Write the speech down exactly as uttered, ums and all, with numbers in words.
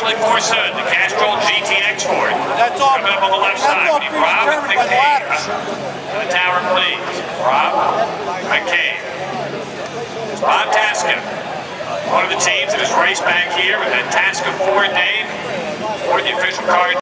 Actually, for soon, the Castrol G T X Ford. That's all. Coming up on the left That's side, all we need Rob predetermined by the McCabe. ladders. To the tower, please. Rob McCabe. Bob Tasca, one of the teams that has raced back here with that Tasca Ford name, or the official car.